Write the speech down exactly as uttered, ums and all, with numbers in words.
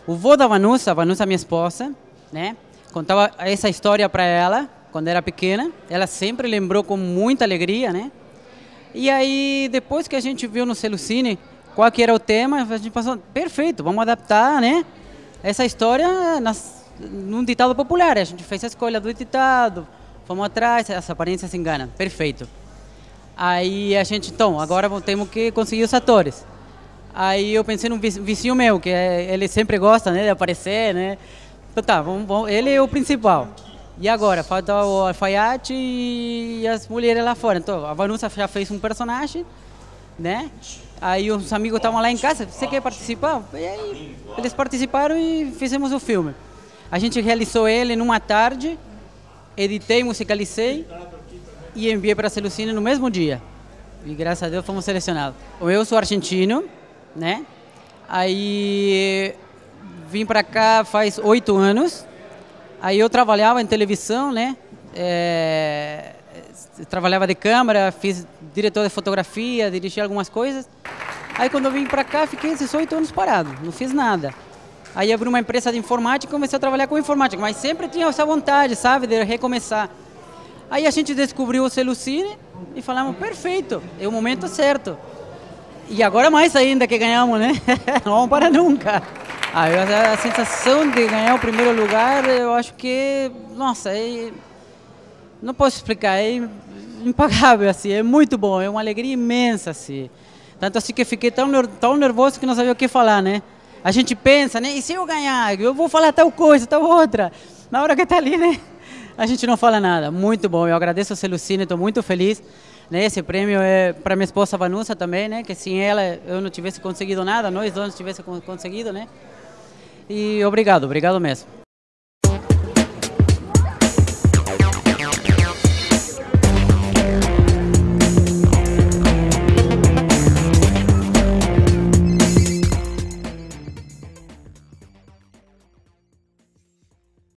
O vô da Vanusa, a Vanusa, minha esposa, né? Contava essa história para ela quando era pequena. Ela sempre lembrou com muita alegria, né? E aí, depois que a gente viu no Selucine qual que era o tema, a gente pensou, perfeito, vamos adaptar, né? Essa história nas, num ditado popular. A gente fez a escolha do ditado, fomos atrás, as aparências se enganam. Perfeito. Aí a gente, então, agora temos que conseguir os atores. Aí eu pensei num vizinho meu, que é, ele sempre gosta, né, de aparecer, né? Então tá, vamos, vamos, ele é o principal. E agora, falta o alfaiate e as mulheres lá fora. Então, a Vanusa já fez um personagem, né? Aí os amigos estavam lá em casa, você quer participar? E aí eles participaram e fizemos o filme. A gente realizou ele numa tarde, editei, musicalizei e enviei para a Selucine no mesmo dia. E graças a Deus fomos selecionados. Eu sou argentino, né? Aí vim para cá faz oito anos. Aí eu trabalhava em televisão, né? É, trabalhava de câmera, fiz diretor de fotografia, dirigi algumas coisas. Aí quando eu vim para cá, fiquei esses oito anos parado, não fiz nada. Aí abri uma empresa de informática e comecei a trabalhar com informática, mas sempre tinha essa vontade, sabe, de recomeçar. Aí a gente descobriu o Selucine e falamos, perfeito, é o momento certo. E agora mais ainda que ganhamos, né? Não vamos parar nunca. Aí a sensação de ganhar o primeiro lugar, eu acho que, nossa, é, não posso explicar, é impagável, assim, é muito bom, é uma alegria imensa, assim. Tanto assim que fiquei tão, tão nervoso que não sabia o que falar, né? A gente pensa, né? E se eu ganhar? Eu vou falar tal coisa, tal outra. Na hora que está ali, né? A gente não fala nada. Muito bom. Eu agradeço ao Selucine, estou muito feliz. Né? Esse prêmio é para minha esposa Vanusa também, né? Que sem ela eu não tivesse conseguido nada, nós dois não tivéssemos conseguido, né? E obrigado, obrigado mesmo.